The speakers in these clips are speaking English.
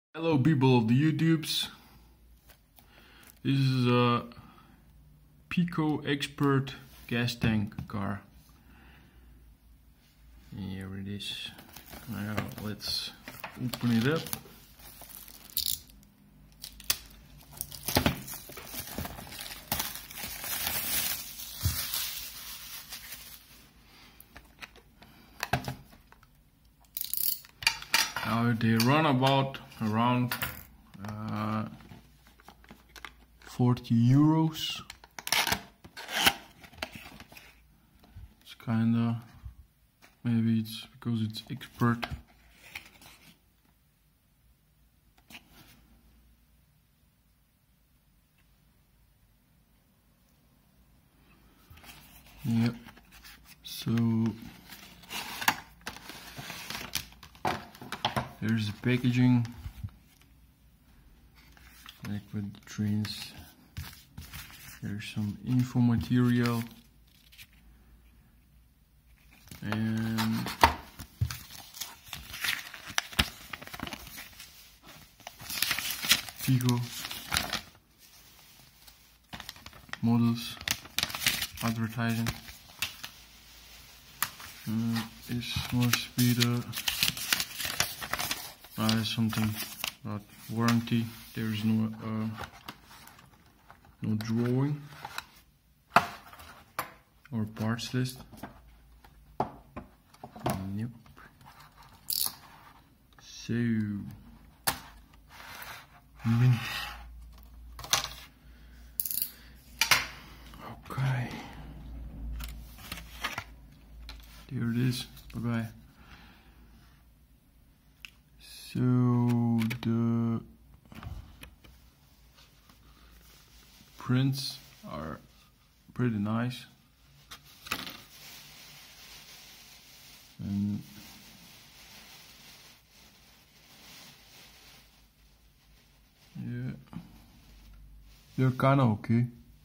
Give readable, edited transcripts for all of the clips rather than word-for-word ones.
Hello people of the YouTubes. This is a Pico Expert gas tank car. Here it is. Now let's open it up. Now they run around 40 euros. It's kinda, maybe it's because it's expert. Yep. So there's the packaging, like with the trains. There's some info material and Pico models, advertising. This must be the something about warranty. There's no drawing or parts list. Yep. So mint. Okay. There it is. Bye bye. So the prints are pretty nice, and yeah, they're kind of okay.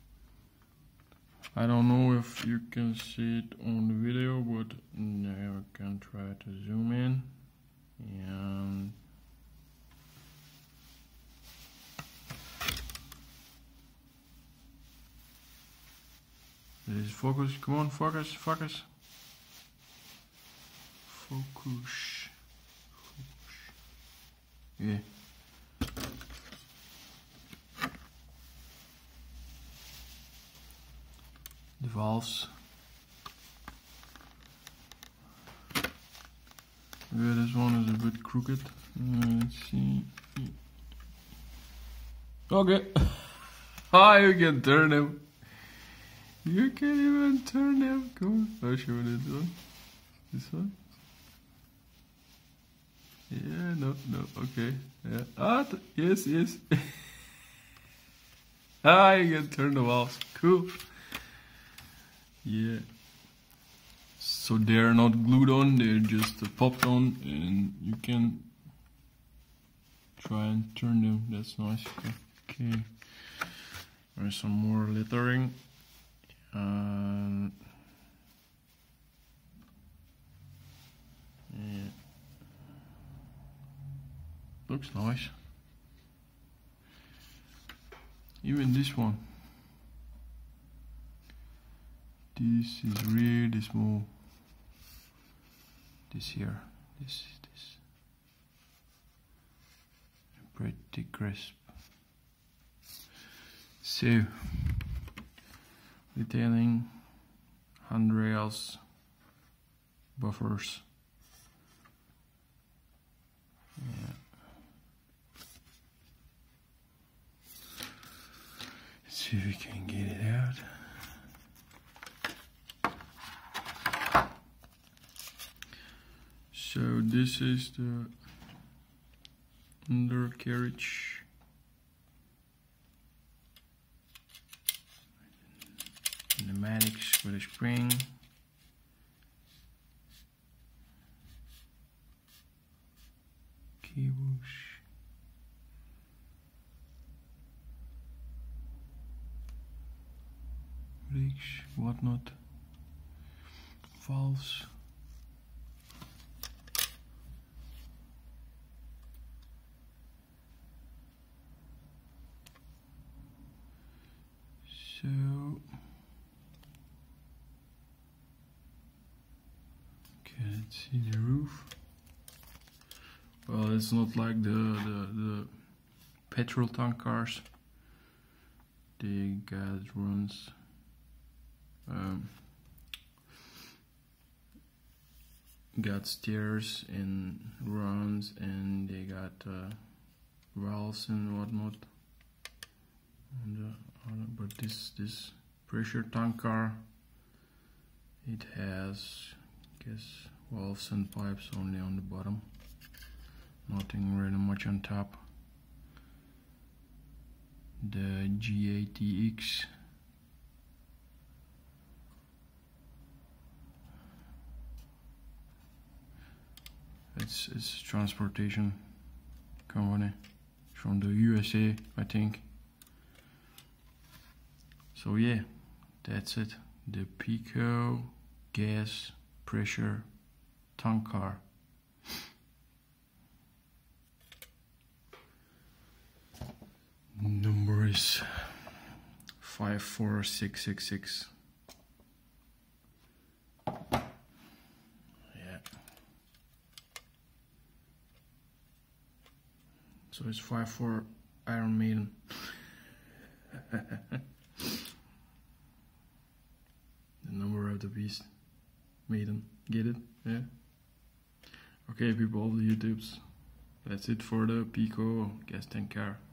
I don't know if you can see it on the video, but now I can try to zoom in. And this is focus. Come on, focus, focus. Focus. Yeah. The valves. Yeah, this one is a bit crooked. Let's see. Okay. Ah, you can turn them. You can't even turn them. Come on. I'll show you this one. This one. Yeah, no. Okay. Yeah. Ah, yes. Ah, you can turn the valves. Cool. Yeah. So they're not glued on, they're just popped on, and you can try and turn them. That's nice. Okay. There's some more lettering. Yeah. Looks nice. Even this one. This is really small. This here, this pretty crisp. So, detailing, handrails, buffers. Yeah. Let's see if we can get it out. So this is the undercarriage. Pneumatics with a spring. Cables. Brakes, whatnot. Valves. So can't see the roof. Well, it's not like the petrol tank cars. They got runs. Got stairs and runs, and they got valves and whatnot. But this pressure tank car, it has, I guess, valves and pipes only on the bottom. Nothing really much on top. The GATX. It's a transportation company from the USA, I think. So yeah, that's it. The Pico gas pressure tank car. Number is 54666. So it's 5 Iron Maiden. The number of the beast. Maiden. Get it? Yeah? Okay, people of the YouTubes. That's it for the Pico gas tank car.